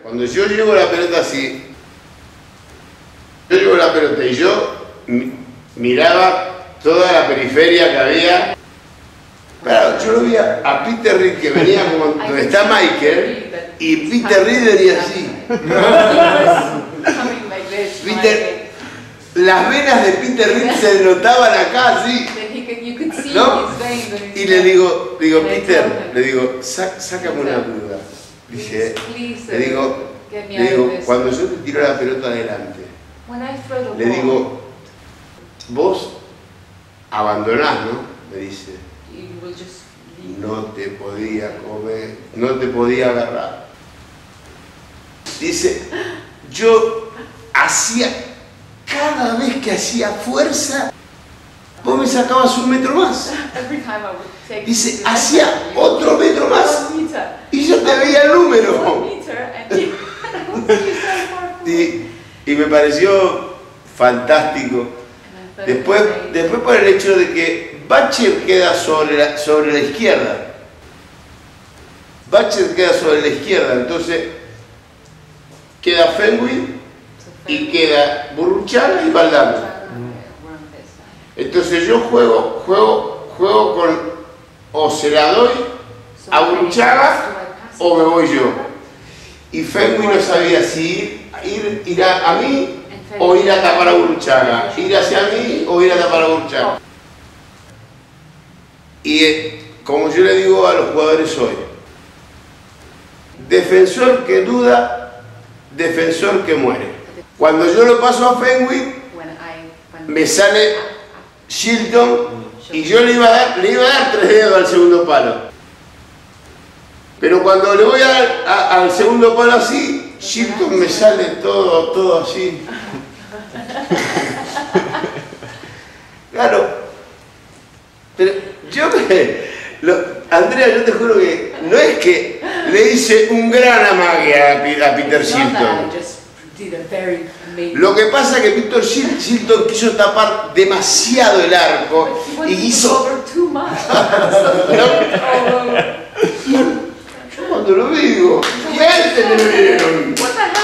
Cuando yo llevo la pelota así, yo llevo la pelota y yo miraba toda la periferia que había. Claro, yo lo vi a Peter Reed que venía como donde está Michael y Peter Reed venía así. Las venas de Peter Reed se notaban acá así, ¿no? Y le digo Peter, le digo, sácame una duda. Dice, le digo, cuando yo te tiro la pelota adelante, le digo, vos abandonás, ¿no? Me dice, no te podía comer, no te podía agarrar. Dice, yo hacía, cada vez que hacía fuerza, vos me sacabas un metro más. Dice, hacía otro metro más y yo te veía el número. Y me pareció fantástico. Después por el hecho de que Bacher queda sobre la izquierda. Bacher queda sobre la izquierda, entonces queda Fenwick y queda Burruchaga y Valdano. Entonces yo juego con, o se la doy a Burruchaga o me voy yo. Y Fenwick no sabía si ir a mí o ir a tapar a Burruchaga, ir hacia mí o ir a tapar a Burruchaga. Y como yo le digo a los jugadores hoy, defensor que duda, defensor que muere. Cuando yo lo paso a Fenwick, me sale Shilton y yo le iba a dar 3 dedos al segundo palo. Pero cuando le voy a dar al segundo palo así, Shilton me sale todo así. Claro. Pero yo Andrea, yo te juro que no es que le hice un gran amague a Peter Shilton. Lo que pasa es que Peter Shilton quiso tapar demasiado el arco y hizo... Yo cuando lo vi digo, ¿y a este me lo dieron?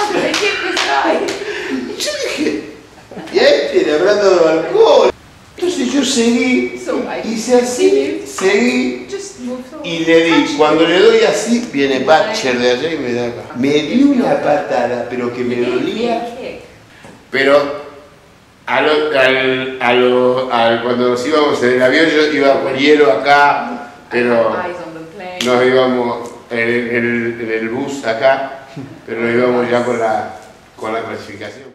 Yo dije, ¿y a este le habrán dado alcohol? Entonces yo seguí, hice así, seguí y le di. Cuando le doy así, viene Bacher de allá y me da acá. Me dio una patada, pero que me dolía. Pero cuando nos íbamos en el avión, yo iba con hielo acá, pero nos íbamos en el bus acá, pero nos íbamos ya con la clasificación.